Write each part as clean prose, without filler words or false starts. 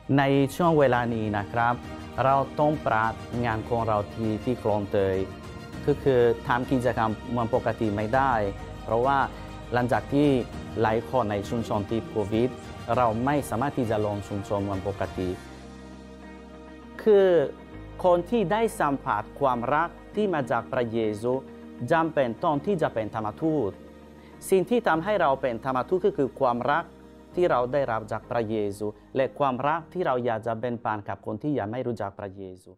ในช่วงเวลานี้นะครับเราต้องปรับงานของเราที่คลองเตยคือทำกิจกรรมเหมือนปกติไม่ได้เพราะว่าหลังจากที่หลายคนในชุมชนติดโควิดเราไม่สามารถที่จะลงชุมชนเหมือนปกติคือคนที่ได้สัมผัสความรักที่มาจากพระเยซูจำเป็นต้องที่จะเป็นธรรมทูตสิ่งที่ทำให้เราเป็นธรรมทูตก็คือความรักที่เราได้รับจากพระเยซูและความรักที่เราอยากจะแบ่งปันกับคนที่ยังไม่รู้จักพระเยซู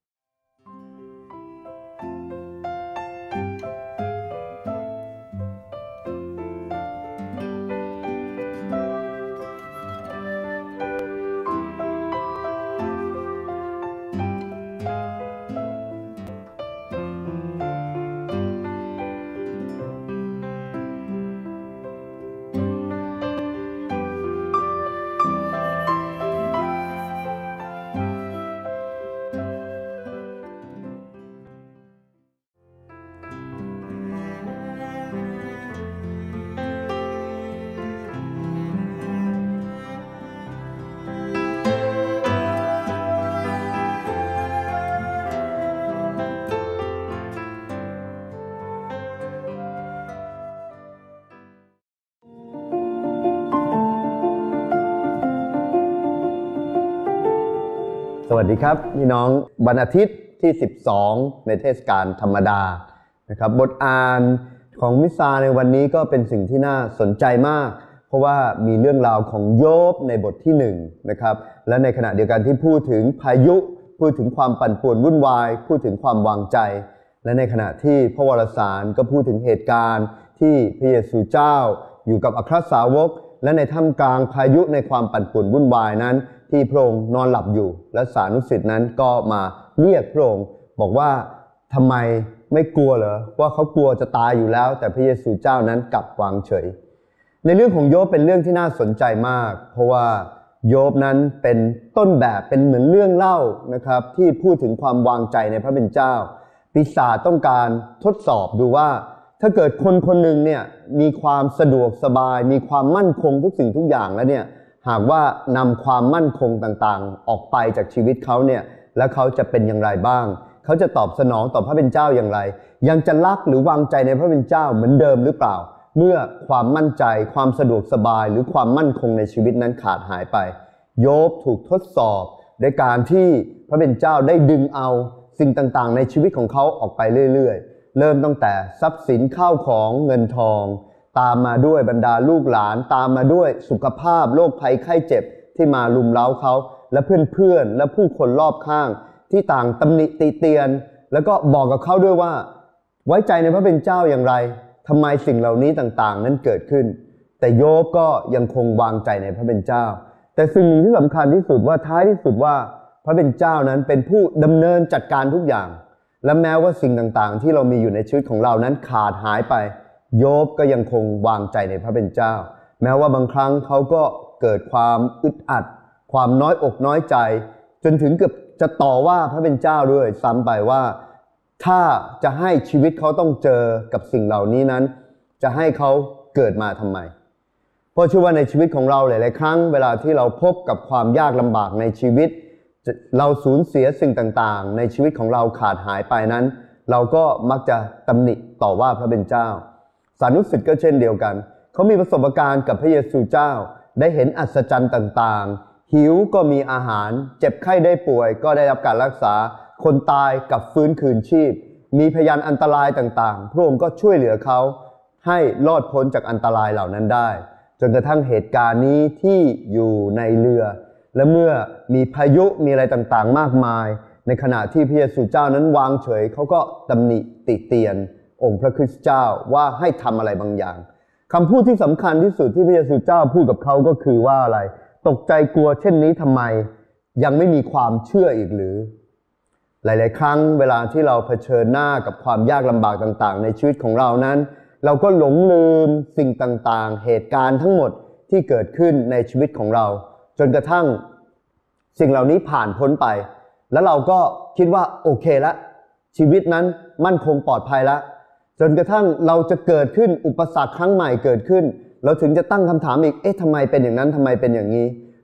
สวัสดีครับพี่น้องวันอาทิตย์ที่12ในเทศกาลธรรมดานะครับบทอ่านของมิซาในวันนี้ก็เป็นสิ่งที่น่าสนใจมากเพราะว่ามีเรื่องราวของโยบในบทที่1นะครับและในขณะเดียวกันที่พูดถึงพายุพูดถึงความปั่นป่วนวุ่นวายพูดถึงความวางใจและในขณะที่พระวรสารก็พูดถึงเหตุการณ์ที่พระเยซูเจ้าอยู่กับอัครสาวกและในท่ามกลางพายุในความปั่นป่วนวุ่นวายนั้นที่พระองค์นอนหลับอยู่และสานุสิษย์นั้นก็มาเรียกพระองค์บอกว่าทำไมไม่กลัวเหรอว่าเขากลัวจะตายอยู่แล้วแต่พระเยซูเจ้านั้นกลับวางเฉยในเรื่องของโยบเป็นเรื่องที่น่าสนใจมากเพราะว่าโยบนั้นเป็นต้นแบบเป็นเหมือนเรื่องเล่านะครับที่พูดถึงความวางใจในพระเป็นเจ้าปีศาจต้องการทดสอบดูว่าถ้าเกิดคนคนหนึ่งเนี่ยมีความสะดวกสบายมีความมั่นคงทุกสิ่งทุกอย่างแล้วเนี่ยหากว่านำความมั่นคงต่างๆออกไปจากชีวิตเขาเนี่ยแล้วเขาจะเป็นอย่างไรบ้างเขาจะตอบสนองต่อพระเป็นเจ้าอย่างไรยังจะรักหรือวางใจในพระเป็นเจ้าเหมือนเดิมหรือเปล่าเมื่อความมั่นใจความสะดวกสบายหรือความมั่นคงในชีวิตนั้นขาดหายไปโยบถูกทดสอบด้วยการที่พระเป็นเจ้าได้ดึงเอาสิ่งต่างๆในชีวิตของเขาออกไปเรื่อยๆเริ่มตั้งแต่ทรัพย์สินข้าวของเงินทองตามมาด้วยบรรดาลูกหลานตามมาด้วยสุขภาพโรคภัยไข้เจ็บที่มารุมเร้าเขาและเพื่อนๆและผู้คนรอบข้างที่ต่างตำหนิติเตียนแล้วก็บอกกับเขาด้วยว่าไว้ใจในพระเป็นเจ้าอย่างไรทำไมสิ่งเหล่านี้ต่างๆนั้นเกิดขึ้นแต่โยบก็ยังคงวางใจในพระเป็นเจ้าแต่สิ่งหนึ่งที่สำคัญที่สุดว่าท้ายที่สุดว่าพระเป็นเจ้านั้นเป็นผู้ดำเนินจัดการทุกอย่างและแม้ว่าสิ่งต่างๆที่เรามีอยู่ในชีวิตของเรานั้นขาดหายไปโยบก็ยังคงวางใจในพระเป็นเจ้าแม้ว่าบางครั้งเขาก็เกิดความอึดอัดความน้อยอกน้อยใจจนถึงเกือบจะต่อว่าพระเป็นเจ้าด้วยซ้ำไปว่าถ้าจะให้ชีวิตเขาต้องเจอกับสิ่งเหล่านี้นั้นจะให้เขาเกิดมาทำไมเพราะเชื่อว่าในชีวิตของเราหลายๆครั้งเวลาที่เราพบกับความยากลำบากในชีวิตเราสูญเสียสิ่งต่างๆในชีวิตของเราขาดหายไปนั้นเราก็มักจะตำหนิต่อว่าพระเป็นเจ้าสานุสิษย์ก็เช่นเดียวกันเขามีประสบการณ์กับพระเยซูเจ้าได้เห็นอัศจรรย์ต่างๆหิวก็มีอาหารเจ็บไข้ได้ป่วยก็ได้รับการรักษาคนตายกับฟื้นคืนชีพมีพยานอันตรายต่างๆพระองค์ก็ช่วยเหลือเขาให้รอดพ้นจากอันตรายเหล่านั้นได้จนกระทั่งเหตุการณ์นี้ที่อยู่ในเรือและเมื่อมีพายุมีอะไรต่างๆมากมายในขณะที่พระเยซูเจ้านั้นวางเฉยเขาก็ตำหนิติเตียนองค์พระคริสต์เจ้าว่าให้ทำอะไรบางอย่างคำพูดที่สำคัญที่สุดที่พระเยซูเจ้าพูดกับเขาก็คือว่าอะไรตกใจกลัวเช่นนี้ทำไมยังไม่มีความเชื่ออีกหรือหลายๆครั้งเวลาที่เราเผชิญหน้ากับความยากลำบากต่างๆในชีวิตของเรานั้นเราก็หลงลืมสิ่งต่างๆเหตุการณ์ทั้งหมดที่เกิดขึ้นในชีวิตของเราจนกระทั่งสิ่งเหล่านี้ผ่านพ้นไปแล้วเราก็คิดว่าโอเคละชีวิตนั้นมั่นคงปลอดภัยแล้วจนกระทั่งเราจะเกิดขึ้นอุปสรรคครั้งใหม่เกิดขึ้นเราถึงจะตั้งคำถามอีกทำไมเป็นอย่างนั้นทำไมเป็นอย่างนี้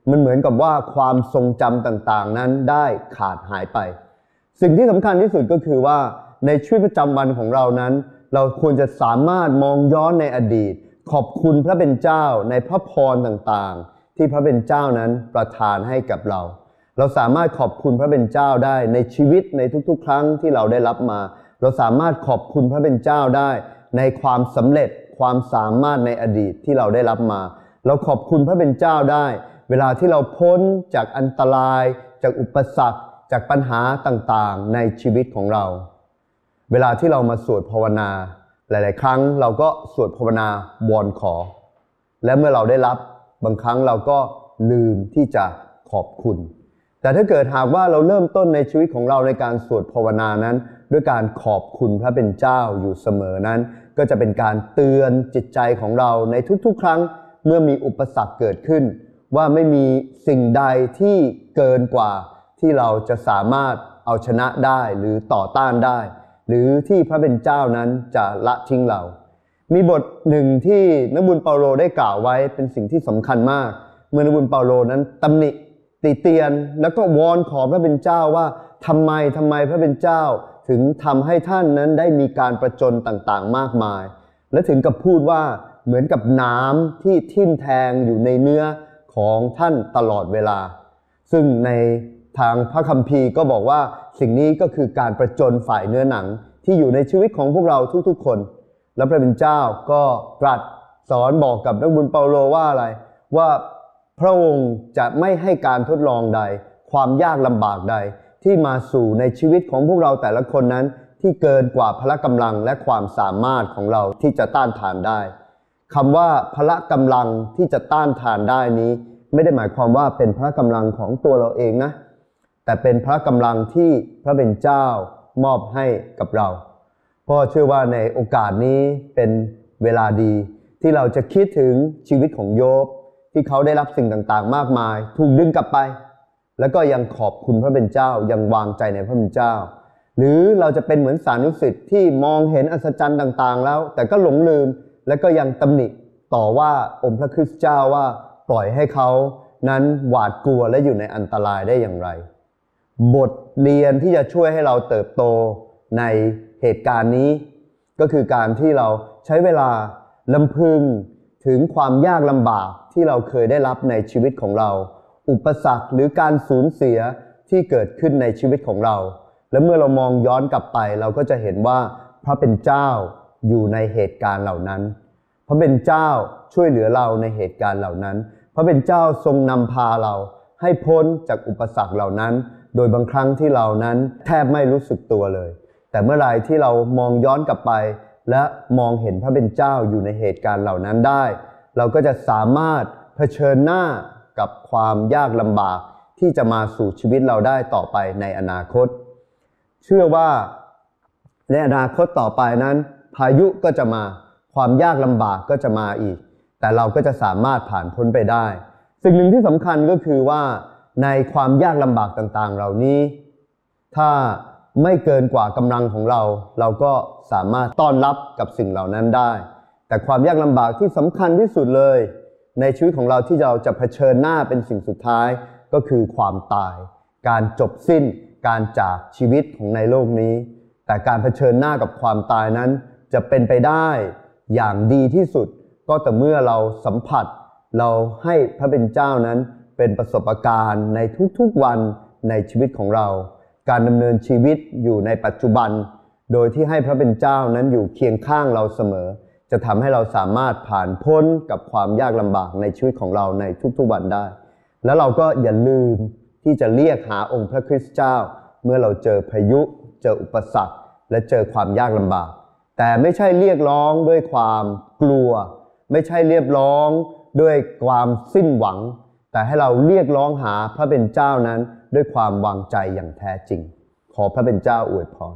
มันเหมือนกับว่าความทรงจำต่างๆนั้นได้ขาดหายไปสิ่งที่สำคัญที่สุดก็คือว่าในชีวิตประจำวันของเรานั้นเราควรจะสามารถมองย้อนในอดีตขอบคุณพระเป็นเจ้าในพระพรต่างๆที่พระเป็นเจ้านั้นประทานให้กับเราสามารถขอบคุณพระเป็นเจ้าได้ในชีวิตในทุกๆครั้งที่เราได้รับมาเราสามารถขอบคุณพระเป็นเจ้าได้ในความสำเร็จความสามารถในอดีตที่เราได้รับมาเราขอบคุณพระเป็นเจ้าได้เวลาที่เราพ้นจากอันตรายจากอุปสรรคจากปัญหาต่างๆในชีวิตของเราเวลาที่เรามาสวดภาวนาหลายๆครั้งเราก็สวดภาวนาวอนขอและเมื่อเราได้รับบางครั้งเราก็ลืมที่จะขอบคุณแต่ถ้าเกิดหากว่าเราเริ่มต้นในชีวิตของเราในการสวดภาวนานั้นด้วยการขอบคุณพระเป็นเจ้าอยู่เสมอนั้นก็จะเป็นการเตือนจิตใจของเราในทุกๆครั้งเมื่อมีอุปสรรคเกิดขึ้นว่าไม่มีสิ่งใดที่เกินกว่าที่เราจะสามารถเอาชนะได้หรือต่อต้านได้หรือที่พระเป็นเจ้านั้นจะละทิ้งเรามีบทหนึ่งที่นักบุญเปาโลได้กล่าวไว้เป็นสิ่งที่สำคัญมากเมื่อนักบุญเปาโลนั้นตำหนิติเตียนแล้วก็วอนขอพระเป็นเจ้าว่าทำไมพระเป็นเจ้าถึงทำให้ท่านนั้นได้มีการประจนต่างๆมากมายและถึงกับพูดว่าเหมือนกับน้ำที่ทิ่มแทงอยู่ในเนื้อของท่านตลอดเวลาซึ่งในทางพระคัมภีร์ก็บอกว่าสิ่งนี้ก็คือการประจนฝ่ายเนื้อหนังที่อยู่ในชีวิตของพวกเราทุกๆคนและพระเป็นเจ้าก็ตรัสสอนบอกกับนักบุญเปาโลว่าอะไรว่าพระองค์จะไม่ให้การทดลองใดความยากลำบากใดที่มาสู่ในชีวิตของพวกเราแต่ละคนนั้นที่เกินกว่าพละกำลังและความสามารถของเราที่จะต้านทานได้คำว่าพละกำลังที่จะต้านทานได้นี้ไม่ได้หมายความว่าเป็นพละกำลังของตัวเราเองนะแต่เป็นพละกำลังที่พระเป็นเจ้ามอบให้กับเราเพราะเชื่อว่าในโอกาสนี้เป็นเวลาดีที่เราจะคิดถึงชีวิตของโยบที่เขาได้รับสิ่งต่างๆมากมายถูกดึงกลับไปแล้วก็ยังขอบคุณพระเป็นเจ้ายังวางใจในพระเป็นเจ้าหรือเราจะเป็นเหมือนสานุสิทธิ์ที่มองเห็นอัศจรรย์ต่างๆแล้วแต่ก็หลงลืมและก็ยังตำหนิต่อว่าองค์พระคริสต์เจ้าว่าปล่อยให้เขานั้นหวาดกลัวและอยู่ในอันตรายได้อย่างไรบทเรียนที่จะช่วยให้เราเติบโตในเหตุการณ์นี้ก็คือการที่เราใช้เวลาลำพึงถึงความยากลำบากที่เราเคยได้รับในชีวิตของเราอุปสรรคหรือการสูญเสียที่เกิดขึ้นในชีวิตของเราและเมื่อเรามองย้อนกลับไปเราก็จะเห็นว่าพระเป็นเจ้าอยู่ในเหตุการณ์เหล่านั้นพระเป็นเจ้าช่วยเหลือเราในเหตุการณ์เหล่านั้นพระเป็นเจ้าทรงนำพาเราให้พ้นจากอุปสรรคเหล่านั้นโดยบางครั้งที่เรานั้นแทบไม่รู้สึกตัวเลยแต่เมื่อไรที่เรามองย้อนกลับไปและมองเห็นพระเป็นเจ้าอยู่ในเหตุการณ์เหล่านั้นได้เราก็จะสามารถเผชิญหน้ากับความยากลำบากที่จะมาสู่ชีวิตเราได้ต่อไปในอนาคตเชื่อว่าในอนาคตต่อไปนั้นพายุก็จะมาความยากลำบากก็จะมาอีกแต่เราก็จะสามารถผ่านพ้นไปได้สิ่งหนึ่งที่สำคัญก็คือว่าในความยากลำบากต่างๆเหล่านี้ถ้าไม่เกินกว่ากำลังของเราเราก็สามารถต้อนรับกับสิ่งเหล่านั้นได้แต่ความยากลำบากที่สำคัญที่สุดเลยในชีวิตของเราที่เราจะเผชิญหน้าเป็นสิ่งสุดท้ายก็คือความตายการจบสิ้นการจากชีวิตของในโลกนี้แต่การเผชิญหน้ากับความตายนั้นจะเป็นไปได้อย่างดีที่สุดก็แต่เมื่อเราสัมผัสเราให้พระเป็นเจ้านั้นเป็นประสบการณ์ในทุกๆวันในชีวิตของเราการดำเนินชีวิตอยู่ในปัจจุบันโดยที่ให้พระเป็นเจ้านั้นอยู่เคียงข้างเราเสมอจะทำให้เราสามารถผ่านพ้นกับความยากลำบากในชีวิตของเราในทุกๆวันได้แล้วเราก็อย่าลืมที่จะเรียกหาองค์พระคริสต์เจ้าเมื่อเราเจอพายุเจออุปสรรคและเจอความยากลำบากแต่ไม่ใช่เรียกร้องด้วยความกลัวไม่ใช่เรียกร้องด้วยความสิ้นหวังแต่ให้เราเรียกร้องหาพระเป็นเจ้านั้นด้วยความวางใจอย่างแท้จริงขอพระเป็นเจ้าอวยพร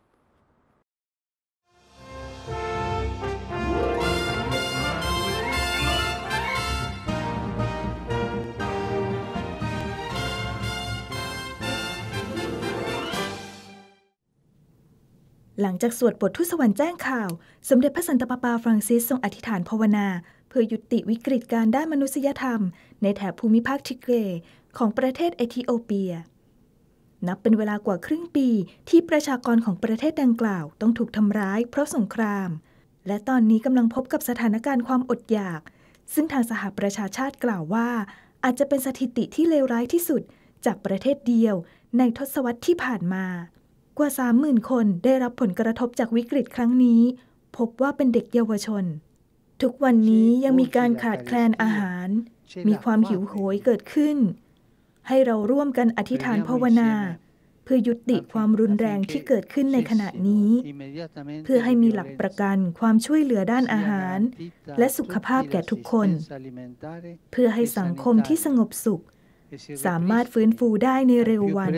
หลังจากสวดบททูตสวรรค์แจ้งข่าวสมเด็จพระสันตะปาปาฟรังซิสทรงอธิษฐานภาวนาเพื่อยุติวิกฤตการด้านมนุษยธรรมในแถบภูมิภาคทิเกรของประเทศเอธิโอเปียนับเป็นเวลากว่าครึ่งปีที่ประชากรของประเทศดังกล่าวต้องถูกทำร้ายเพราะสงครามและตอนนี้กำลังพบกับสถานการณ์ความอดอยากซึ่งทางสหประชาชาติกล่าวว่าอาจจะเป็นสถิติที่เลวร้ายที่สุดจากประเทศเดียวในทศวรรษที่ผ่านมากว่า 30,000 คนได้รับผลกระทบจากวิกฤตครั้งนี้พบว่าเป็นเด็กเยาวชนทุกวันนี้ยังมีการขาดแคลนอาหารมีความหิวโหยเกิดขึ้นให้เราร่วมกันอธิษฐานภาวนาเพื่อยุติความรุนแรงที่เกิดขึ้นในขณะนี้เพื่อให้มีหลักประกันความช่วยเหลือด้านอาหารและสุขภาพแก่ทุกคนเพื่อให้สังคมที่สงบสุขสามารถฟื้นฟูได้ในเร็ววัน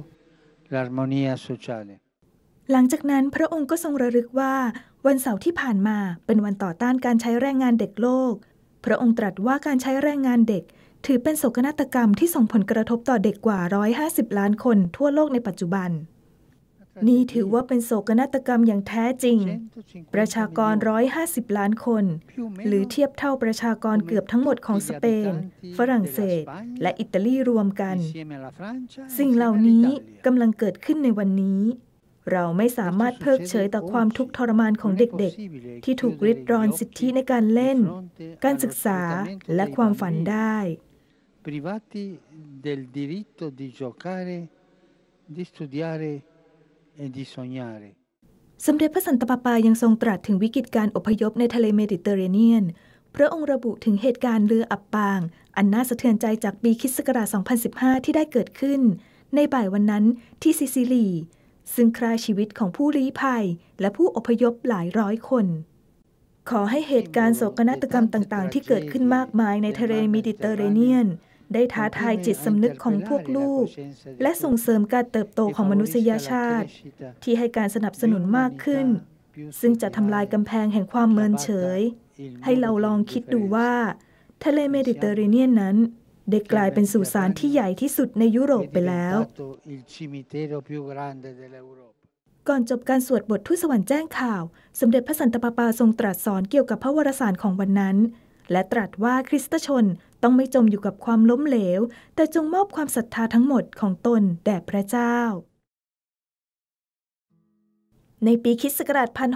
หลังจากนั้นพระองค์ก็ทรงระลึกว่าวันเสาร์ที่ผ่านมาเป็นวันต่อต้านการใช้แรงงานเด็กโลกพระองค์ตรัสว่าการใช้แรงงานเด็กถือเป็นโศกนาฏกรรมที่ส่งผลกระทบต่อเด็กกว่า150 ล้านคนทั่วโลกในปัจจุบันนี่ถือว่าเป็นโศกนาฏกรรมอย่างแท้จริงประชากร150 ล้านคนหรือเทียบเท่าประชากรเกือบทั้งหมดของสเปนฝรั่งเศสและอิตาลีรวมกันสิ่งเหล่านี้กำลังเกิดขึ้นในวันนี้เราไม่สามารถเพิกเฉยต่อความทุกข์ทรมานของเด็กๆที่ถูกริดรอนสิทธิในการเล่นการศึกษาและความฝันได้ privati del diritto di giocare, di studiare e di sognare. สมเด็จพระสันตะปาปายังทรงตรัสถึงวิกฤตการอพยพในทะเลเมดิเตอร์เรเนียนพระองค์ระบุถึงเหตุการณ์เรืออับปางอันน่าสะเทือนใจจากปีค.ศ. 2015 ที่ได้เกิดขึ้นในบ่ายวันนั้นที่ซิซิลีซึ่งฆ่าชีวิตของผู้ลี้ภัยและผู้อพยพหลายร้อยคนขอให้เหตุการณ์โศกนาฏกรรมต่างๆที่เกิดขึ้นมากมายในทะเลเมดิเตอร์เรเนียนได้ท้าทายจิตสำนึกของพวกลูกและส่งเสริมการเติบโตของมนุษยชาติที่ให้การสนับสนุนมากขึ้นซึ่งจะทำลายกำแพงแห่งความเมินเฉยให้เราลองคิดดูว่าทะเลเมดิเตอร์เรเนียนนั้นได้กลายเป็นสุสานที่ใหญ่ที่สุดในยุโรปไปแล้วก่อนจบการสวดบททูตสวรรค์แจ้งข่าวสมเด็จพระสันตะปาปาทรงตรัสสอนเกี่ยวกับพระวรสารของวันนั้นและตรัสว่าคริสตชนต้องไม่จมอยู่กับความล้มเหลวแต่จงมอบความศรัทธาทั้งหมดของตนแด่พระเจ้าในปีค.ศ.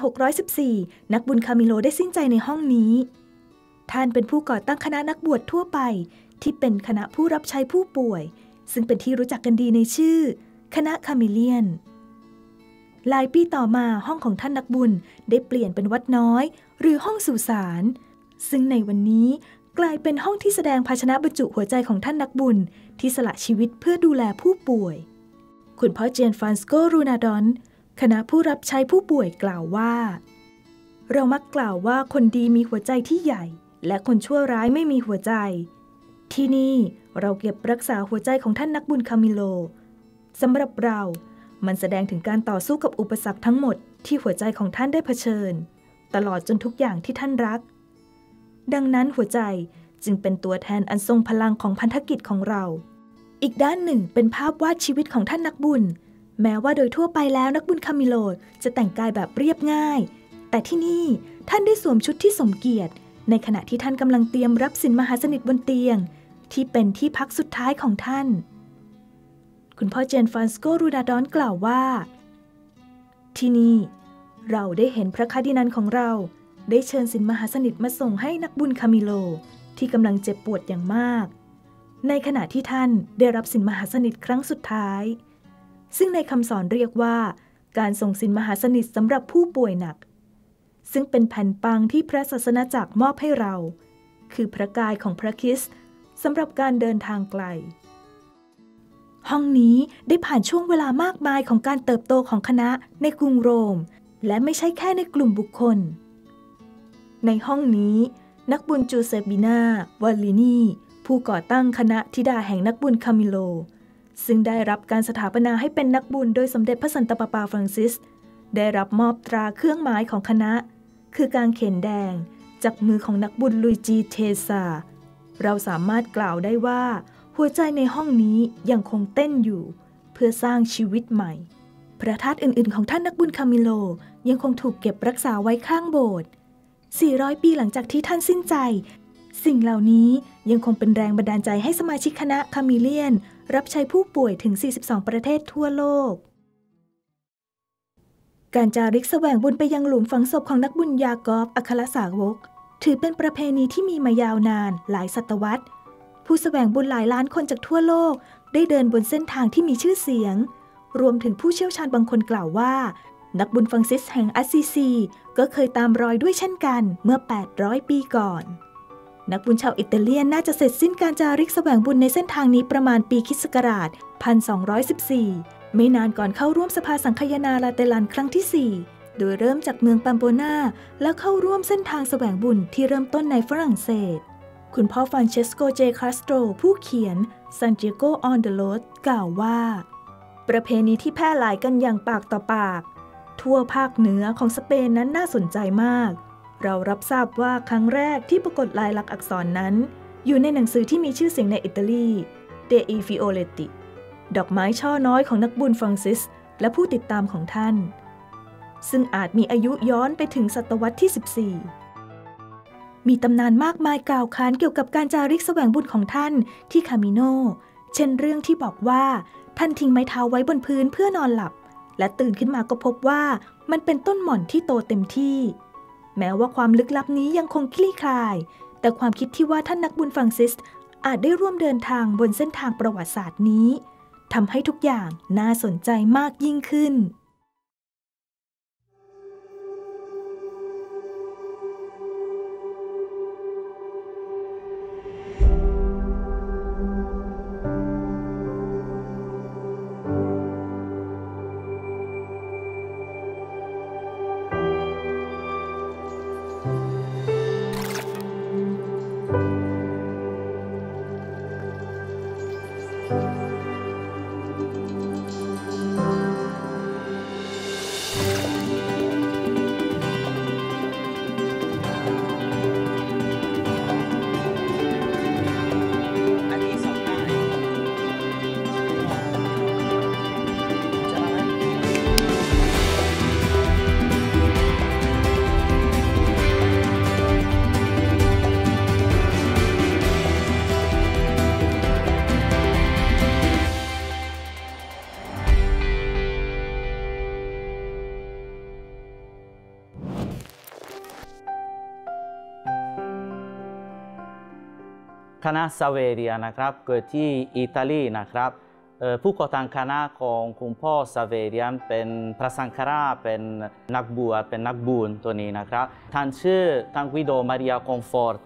1614 นักบุญคามิโลได้สิ้นใจในห้องนี้ท่านเป็นผู้ก่อตั้งคณะนักบวชทั่วไปที่เป็นคณะผู้รับใช้ผู้ป่วยซึ่งเป็นที่รู้จักกันดีในชื่อคณะคามิเลียนหลายปีต่อมาห้องของท่านนักบุญได้เปลี่ยนเป็นวัดน้อยหรือห้องสุสานซึ่งในวันนี้กลายเป็นห้องที่แสดงภาชนะบรรจุหัวใจของท่านนักบุญที่สละชีวิตเพื่อดูแลผู้ป่วยคุณพ่อเจียนฟรานซิโก รูนาดอนคณะผู้รับใช้ผู้ป่วยกล่าวว่าเรามักกล่าวว่าคนดีมีหัวใจที่ใหญ่และคนชั่วร้ายไม่มีหัวใจที่นี่เราเก็บรักษาหัวใจของท่านนักบุญคามิโลสำหรับเรามันแสดงถึงการต่อสู้กับอุปสรรคทั้งหมดที่หัวใจของท่านได้เผชิญตลอดจนทุกอย่างที่ท่านรักดังนั้นหัวใจจึงเป็นตัวแทนอันทรงพลังของพันธกิจของเราอีกด้านหนึ่งเป็นภาพวาดชีวิตของท่านนักบุญแม้ว่าโดยทั่วไปแล้วนักบุญคามิโลจะแต่งกายแบบเรียบง่ายแต่ที่นี่ท่านได้สวมชุดที่สมเกียรติในขณะที่ท่านกำลังเตรียมรับสินมหาสนิทบนเตียงที่เป็นที่พักสุดท้ายของท่านคุณพ่อเจนฟรานซิโก รูนาดอนกล่าวว่าที่นี่เราได้เห็นพระคาร์ดินัลของเราได้เชิญสินมหาสนิทมาส่งให้นักบุญคามิโลที่กำลังเจ็บปวดอย่างมากในขณะที่ท่านได้รับสินมหาสนิทครั้งสุดท้ายซึ่งในคำสอนเรียกว่าการส่งสินมหาสนิทสำหรับผู้ป่วยหนักซึ่งเป็นแผ่นปังที่พระศาสนาจักรมอบให้เราคือพระกายของพระคริสต์สำหรับการเดินทางไกลห้องนี้ได้ผ่านช่วงเวลามากมายของการเติบโตของคณะในกรุงโรมและไม่ใช่แค่ในกลุ่มบุคคลในห้องนี้นักบุญจูเซปปินาวาลินีผู้ก่อตั้งคณะธิดาแห่งนักบุญคามิโลซึ่งได้รับการสถาปนาให้เป็นนักบุญโดยสมเด็จพระสันตะปาปาฟรังซิสได้รับมอบตราเครื่องหมายของคณะคือกางเขนแดงจากมือของนักบุญลุยจีเทซาเราสามารถกล่าวได้ว่าหัวใจในห้องนี้ยังคงเต้นอยู่เพื่อสร้างชีวิตใหม่พระธาตุอื่นๆของท่านนักบุญคามิโลยังคงถูกเก็บรักษาไว้ข้างโบสถ์400 ปีหลังจากที่ท่านสิ้นใจสิ่งเหล่านี้ยังคงเป็นแรงบันดาลใจให้สมาชิกคณะคามิเลียนรับใช้ผู้ป่วยถึง 42 ประเทศทั่วโลกการจาริกแสวงบุญไปยังหลุมฝังศพของนักบุญยากอบอัครสาวกถือเป็นประเพณีที่มีมายาวนานหลายศตวรรษผู้แสวงบุญหลายล้านคนจากทั่วโลกได้เดินบนเส้นทางที่มีชื่อเสียงรวมถึงผู้เชี่ยวชาญบางคนกล่าวว่านักบุญฟรังซิสแห่งอัสซีซีก็เคยตามรอยด้วยเช่นกันเมื่อ 800 ปีก่อนนักบุญชาวอิตาเลียนน่าจะเสร็จสิ้นการจาริกแสวงบุญในเส้นทางนี้ประมาณปีค.ศ. 1214 ไม่นานก่อนเข้าร่วมสภาสังคายนาลาเตลันครั้งที่ 4 โดยเริ่มจากเมืองปัมโปนาแล้วเข้าร่วมเส้นทางแสวงบุญที่เริ่มต้นในฝรั่งเศสคุณพ่อฟรานเชสโก เจ คาสโตรผู้เขียน Santiago on the Road กล่าวว่าประเพณีที่แพร่หลายกันอย่างปากต่อปากทั่วภาคเหนือของสเปนนั้นน่าสนใจมากเรารับทราบว่าครั้งแรกที่ปรากฏลายลักษณ์อักษรนั้นอยู่ในหนังสือที่มีชื่อเสียงในอิตาลี Dei Fioletti ดอกไม้ช่อน้อยของนักบุญฟรังซิสและผู้ติดตามของท่านซึ่งอาจมีอายุย้อนไปถึงศตวรรษที่ 14มีตำนานมากมายกล่าวขานเกี่ยวกับการจาริกแสวงบุญของท่านที่คามิโนเช่นเรื่องที่บอกว่าท่านทิ้งไม้เท้าไว้บนพื้นเพื่อนอนหลับและตื่นขึ้นมาก็พบว่ามันเป็นต้นหม่อนที่โตเต็มที่แม้ว่าความลึกลับนี้ยังคงคลี่คลายแต่ความคิดที่ว่าท่านนักบุญฟรังซิสอาจได้ร่วมเดินทางบนเส้นทางประวัติศาสตร์นี้ทำให้ทุกอย่างน่าสนใจมากยิ่งขึ้นคณะซาเวเรียนะครับเกิดที่อิตาลีนะครับผู้ก่อตั้งคณะของคุณพ่อซาเวเรียนเป็นพระสังฆราชเป็นนักบวชเป็นนักบุญตัวนี้นะครับท่านชื่อท่านกวิโดมาริอาคอนฟอร์ต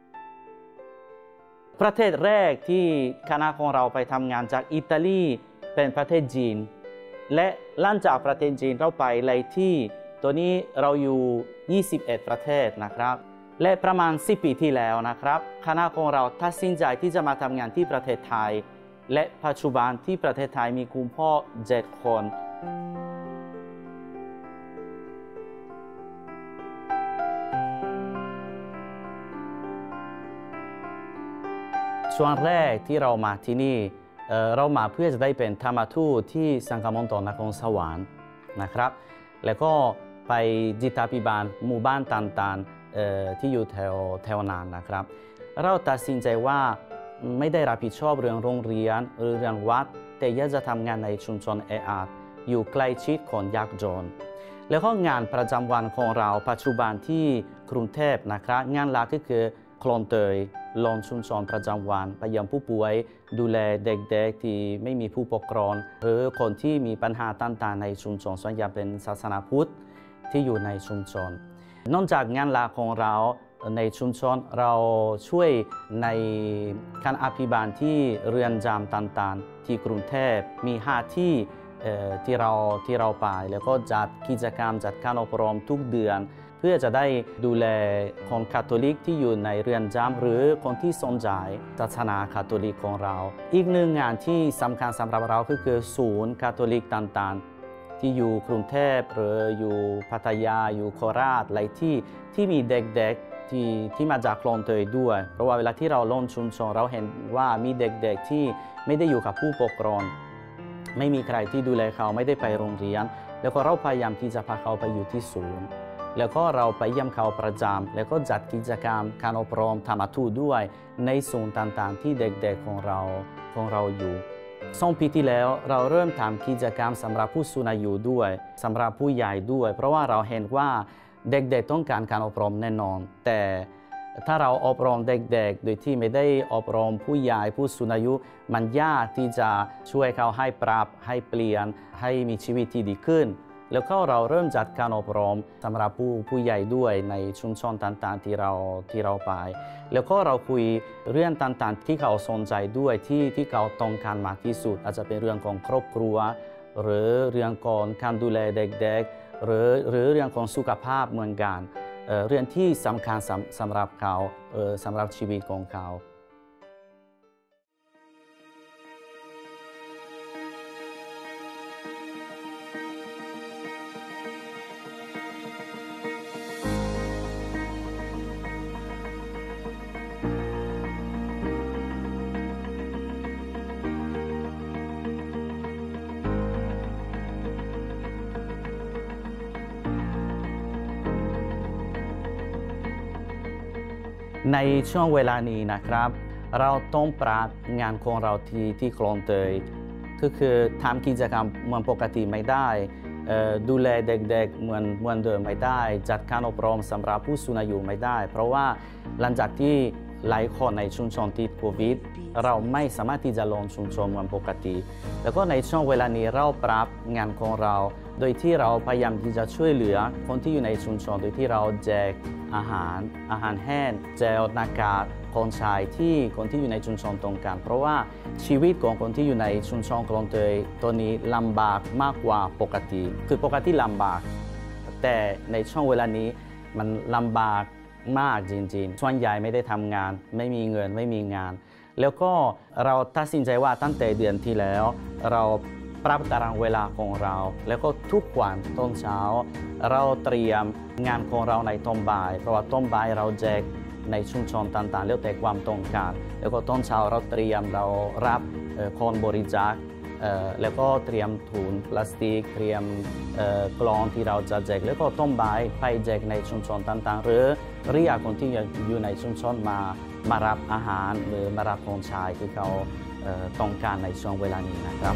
ประเทศแรกที่คณะของเราไปทำงานจากอิตาลีเป็นประเทศจีนและหลังจากประเทศจีนเราไปหลายที่ตัวนี้เราอยู่21ประเทศนะครับและประมาณ10 ปีที่แล้วนะครับคณะของเราตัดสินใจที่จะมาทำงานที่ประเทศไทยและปัจจุบันที่ประเทศไทยมีคุณพ่อ7 คนช่วงแรกที่เรามาที่นี่เรามาเพื่อจะได้เป็นธรรมทูตที่สังฆมณฑลนครสวรรค์นะครับแล้วก็ไปจิตาภิบาลหมู่บ้านต่างๆที่อยู่แถวนั้นนะครับเราตัดสินใจว่าไม่ได้รับผิดชอบเรื่องโรงเรียนหรือเรื่องวัดแต่อยากจะทำงานในชุมชนแออัดอยู่ใกล้ชิดคนยากจนแล้วก็งานประจำวันของเราปัจจุบันที่กรุงเทพนะครับงานหลักก็คือคลองเตยลงชุมชนประจำวันไปเยี่ยมผู้ป่วยดูแลเด็กๆที่ไม่มีผู้ปกครองหรือคนที่มีปัญหาต่างๆในชุมชนส่วนใหญ่เป็นศาสนาพุทธที่อยู่ในชุมชนนอกจากงานหลักของเราในชุมชนเราช่วยในการอภิบาลที่เรือนจำต่างๆที่กรุงเทพมี5 ที่ที่เราไปแล้วก็จัดกิจกรรมจัดการอบรมทุกเดือนเพื่อจะได้ดูแลคนคาทอลิกที่อยู่ในเรือนจำหรือคนที่สนใจศาสนาคาทอลิกของเราอีกหนึ่งงานที่สำคัญสำหรับเราคือศูนย์คาทอลิกต่างๆที่อยู่กรุงเทพหรืออยู่พัทยาอยู่โคราชหลายที่มีเด็กๆที่มาจากคลองเตยด้วยเพราะว่าเวลาที่เราลงชุมชนเราเห็นว่ามีเด็กๆที่ไม่ได้อยู่กับผู้ปกครองไม่มีใครที่ดูแลเขาไม่ได้ไปโรงเรียนแล้วก็เราพยายามที่จะพาเขาไปอยู่ที่ศูนย์แล้วก็เราไปเยี่ยมเขาประจำแล้วก็จัดกิจกรรมการอบรมธรรมทูตด้วยในศูนย์ต่างๆที่เด็กๆของเราอยู่2 ปีที่แล้วเราเริ่มทำกิจกรรมสำหรับผู้สูงอายุด้วยสำหรับผู้ใหญ่ด้วยเพราะว่าเราเห็นว่าเด็กๆต้องการการอบรมแน่นอนแต่ถ้าเราอบรมเด็กๆโดยที่ไม่ได้อบรมผู้ใหญ่ผู้สูงอายุมันยากที่จะช่วยเขาให้ปรับให้เปลี่ยนให้มีชีวิตที่ดีขึ้นแล้วก็เราเริ่มจัดการอบรมสำหรับผู้ใหญ่ด้วยในชุมชนต่างๆที่เราไปแล้วก็เราคุยเรื่องต่างๆที่เขาสนใจด้วยที่เขาต้องการมากที่สุดอาจจะเป็นเรื่องของครอบครัวหรือเรื่องของการดูแลเด็กๆหรือเรื่องของสุขภาพเหมือนกันเรื่องที่สำคัญสำหรับเขาสำหรับชีวิตของเขาในช่วงเวลานี้นะครับเราต้องปรับงานของเราที่คลองเตยคือทำกิจกรรมเหมือนปกติไม่ได้ดูแลเด็กๆเหมือนเดิมไม่ได้จัดการอบรมสำหรับผู้สูงอายุไม่ได้เพราะว่าหลังจากที่หลายคนในชุมชนติดโควิดเราไม่สามารถที่จะลงชุมชนเหมือนปกติแล้วก็ในช่วงเวลานี้เราปรับงานของเราโดยที่เราพยายามที่จะช่วยเหลือคนที่อยู่ในชุมชนโดยที่เราแจกอาหารแห้งเจลหน้ากากคนใช้ที่คนที่อยู่ในชุมชนต้องการเพราะว่าชีวิตของคนที่อยู่ในชุมชนคลองเตยตัวนี้ลำบากมากกว่าปกติคือปกติลำบากแต่ในช่วงเวลานี้มันลำบากมากจริงๆส่วนใหญ่ไม่ได้ทำงานไม่มีเงินไม่มีงานแล้วก็เราตัดสินใจว่าตั้งแต่เดือนที่แล้วเราปรับตารางเวลาของเราแล้วก็ทุกวันตอนเช้าเราเตรียมงานของเราในตอนบ่ายเพราะว่าตอนบ่ายเราแจกในชุมชนต่างๆแล้วแต่ความต้องการแล้วก็ตอนเช้าเราเตรียมเรารับคนบริจาคแล้วก็เตรียมถุงพลาสติกเตรียมกล่องที่เราจะแจกแล้วก็ตอนบ่ายไปแจกในชุมชนต่างๆหรือเรียกคนที่อยู่ในชุมชนมารับอาหารหรือมารับของใช้ที่เขาต้องการในช่วงเวลานี้นะครับ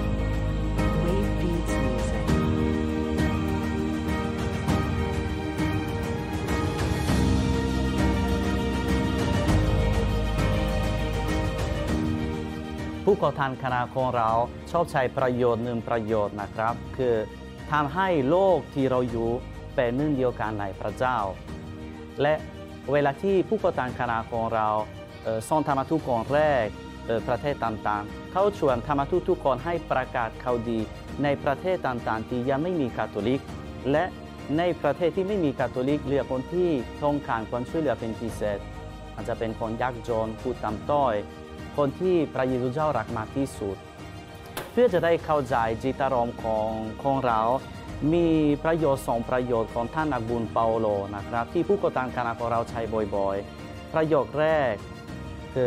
ผู้ก่อตั้งคณะของเราชอบใช้ประโยชน์หนึ่งประโยชน์นะครับคือทำให้โลกที่เราอยู่เป็นหนึ่งเดียวกันในพระเจ้าและเวลาที่ผู้ก่อตั้งคณะของเราส่งธรรมทูตคนแรกประเทศต่างๆเขาชวนธรรมทูตทุกคนให้ประกาศข่าวดีในประเทศต่างๆที่ยังไม่มีคาทอลิกและในประเทศที่ไม่มีคาทอลิกเลือกคนที่ต้องการความช่วยเหลือเป็นพิเศษอาจจะเป็นคนยากจนผู้ต่ำต้อยคนที่พระเยซูเจ้ารักมากที่สุดเพื่อจะได้เข้าใจจิตอารมณ์ของเรามีประโยชน์2ประโยชน์ของท่านนักบุญเปาโลนะครับที่ผู้ก่อตั้งคณะของเราใช้บ่อยๆประโยคแรกคือ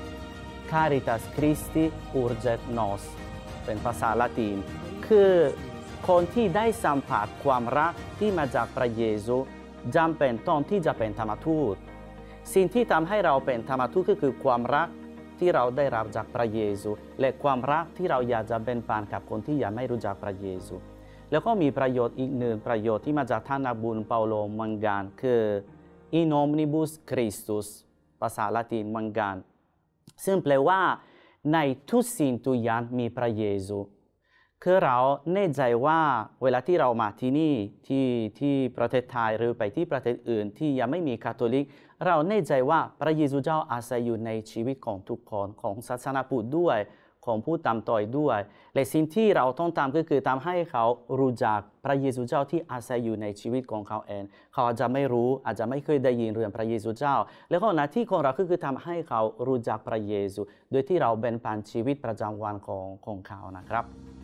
Caritas Christi urget nos เป็นภาษาละตินคือคนที่ได้สัมผัสความรักที่มาจากพระเยซูจำเป็นต้องที่จะเป็นธรรมทูตสิ่งที่ทำให้เราเป็นธรรมทูตก็คือความรักที่เราได้รับจากพระเยซูและความรักที่เราอยากจะแบ่งปันกับคนที่ยังไม่รู้จักพระเยซูแล้วก็มีประโยชน์อีกหนึ่งประโยชน์ที่มาจากท่านนักบุญเปาโลเหมือนกันคือ in omnibus Christus ภาษาละตินเหมือนกันซึ่งแปลว่าในทุกสิ่งทุกอย่างมีพระเยซูคือเราแน่ใจว่าเวลาที่เรามาที่นี่ที่ประเทศไทยหรือไปที่ประเทศอื่นที่ยังไม่มีคาทอลิกเราแน่ใจว่าพระเยซูเจ้าอาศัยอยู่ในชีวิตของทุกคนของศาสนาพุทธด้วยของผู้ต่ำต้อยด้วยและสิ่งที่เราต้องทำก็คือทำให้เขารู้จักพระเยซูเจ้าที่อาศัยอยู่ในชีวิตของเขาเองเขาอาจจะไม่รู้อาจจะไม่เคยได้ยินเรื่องพระเยซูเจ้าแล้วก็หน้าที่ของเราก็คือทำให้เขารู้จักพระเยซูโดยที่เราแบ่งปันชีวิตประจำวันของเขานะครับ